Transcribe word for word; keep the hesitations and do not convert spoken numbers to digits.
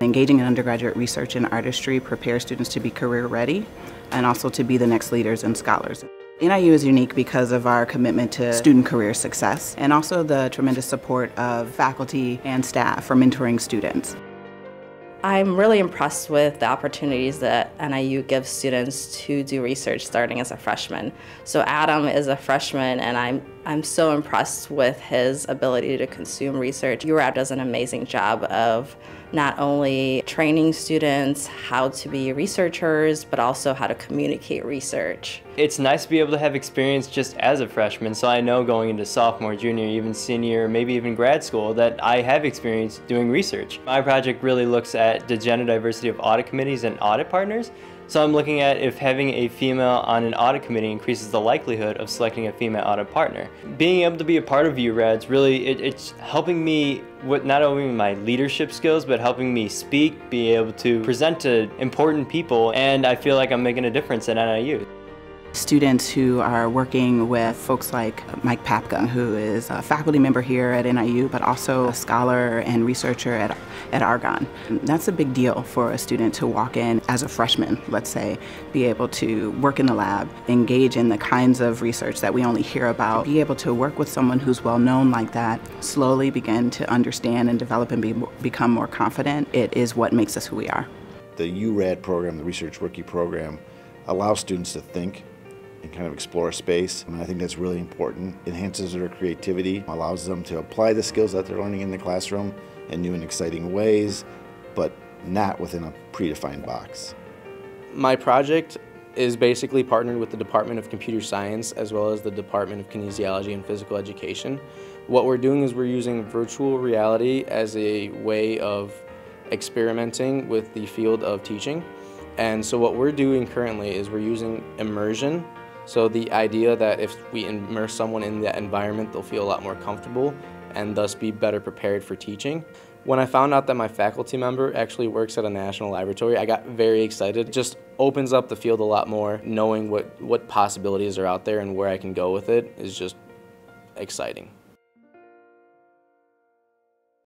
Engaging in undergraduate research and artistry prepares students to be career ready and also to be the next leaders and scholars. N I U is unique because of our commitment to student career success and also the tremendous support of faculty and staff for mentoring students. I'm really impressed with the opportunities that N I U gives students to do research starting as a freshman. So Adam is a freshman, and I'm, I'm so impressed with his ability to consume research. U R A D does an amazing job of not only training students how to be researchers, but also how to communicate research. It's nice to be able to have experience just as a freshman, so I know going into sophomore, junior, even senior, maybe even grad school, that I have experience doing research. My project really looks at the gender diversity of audit committees and audit partners. So I'm looking at if having a female on an audit committee increases the likelihood of selecting a female audit partner. Being able to be a part of U R A D's really, it, it's helping me with not only my leadership skills, but helping me speak, be able to present to important people, and I feel like I'm making a difference at N I U. Students who are working with folks like Mike Papka, who is a faculty member here at N I U, but also a scholar and researcher at, at Argonne. That's a big deal for a student to walk in as a freshman, let's say, be able to work in the lab, engage in the kinds of research that we only hear about, be able to work with someone who's well known like that, slowly begin to understand and develop and be, become more confident. It is what makes us who we are. The U R A D program, the Research Rookie program, allows students to think and kind of explore space, and I think that's really important. Enhances their creativity, allows them to apply the skills that they're learning in the classroom in new and exciting ways, but not within a predefined box. My project is basically partnered with the Department of Computer Science as well as the Department of Kinesiology and Physical Education. What we're doing is we're using virtual reality as a way of experimenting with the field of teaching. And so what we're doing currently is we're using immersion. So the idea that if we immerse someone in that environment, they'll feel a lot more comfortable and thus be better prepared for teaching. When I found out that my faculty member actually works at a national laboratory, I got very excited. It just opens up the field a lot more. Knowing what, what possibilities are out there and where I can go with it is just exciting.